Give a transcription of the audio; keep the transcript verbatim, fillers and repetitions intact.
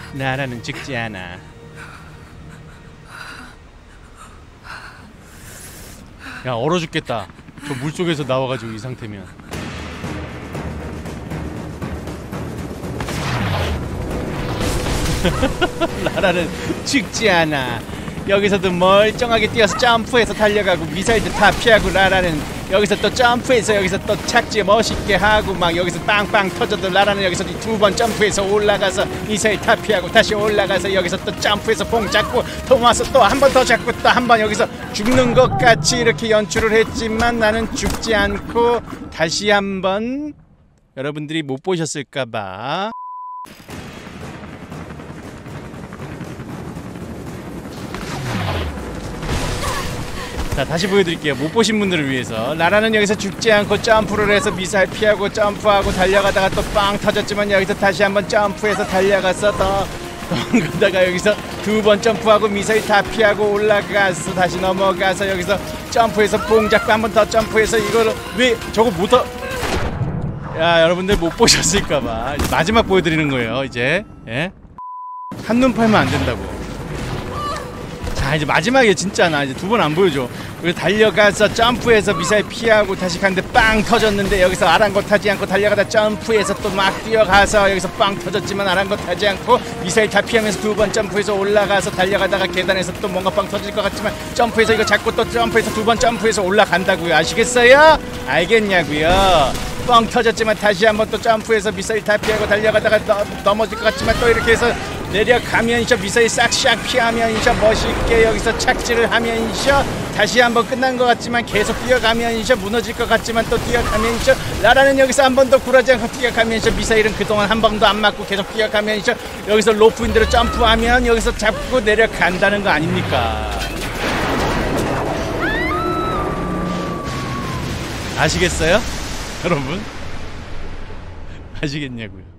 나라는 죽지 않아. 야, 얼어 죽겠다. 저 물속에서 나와가지고 이 상태면. 나라는 죽지 않아. 여기서도 멀쩡하게 뛰어서 점프해서 달려가고 미사일도 다 피하고, 라라는 여기서 또 점프해서 여기서 또 착지 멋있게 하고 막 여기서 빵빵 터져도 라라는 여기서 두 번 점프해서 올라가서 미사일 다 피하고 다시 올라가서 여기서 또 점프해서 봉 잡고 또 와서 또 한 번 더 잡고 또 한 번 여기서 죽는 것 같이 이렇게 연출을 했지만 나는 죽지 않고 다시 한번, 여러분들이 못 보셨을까봐 자, 다시 보여드릴게요. 못 보신 분들을 위해서. 라라는 여기서 죽지 않고 점프를 해서 미사일 피하고 점프하고 달려가다가 또 빵 터졌지만 여기서 다시 한번 점프해서 달려가서 더 그러다가 여기서 두 번 점프하고 미사일 다 피하고 올라가서 다시 넘어가서 여기서 점프해서 뽕 잡고 한 번 더 점프해서 이거를 왜 저거 못 하... 야, 여러분들 못 보셨을까봐 마지막 보여드리는 거예요. 이제 예? 한눈 팔면 안 된다고. 자, 이제 마지막에 진짜 나 이제 두 번 안 보여줘. 그래서 달려가서 점프해서 미사일 피하고 다시 갔는데 빵 터졌는데 여기서 아랑곳하지 않고 달려가다 점프해서 또 막 뛰어가서 여기서 빵 터졌지만 아랑곳하지 않고 미사일 다 피하면서 두 번 점프해서 올라가서 달려가다가 계단에서 또 뭔가 빵 터질 것 같지만 점프해서 이거 잡고 또 점프해서 두 번 점프해서 올라간다고요. 아시겠어요? 알겠냐고요? 뻥 터졌지만 다시 한번 또 점프해서 미사일 다 피하고 달려가다가 너, 넘어질 것 같지만 또 이렇게 해서 내려가면서 미사일 싹싹 피하면서 멋있게 여기서 착지를 하면서 다시 한번 끝난 것 같지만 계속 뛰어가면서 무너질 것 같지만 또 뛰어가면서 라라는 여기서 한 번도 굴하지 않고 뛰어가면서 미사일은 그동안 한 번도 안 맞고 계속 뛰어가면서 여기서 로프인 대로 점프하면 여기서 잡고 내려간다는 거 아닙니까? 아시겠어요? 여러분? 아시겠냐고요?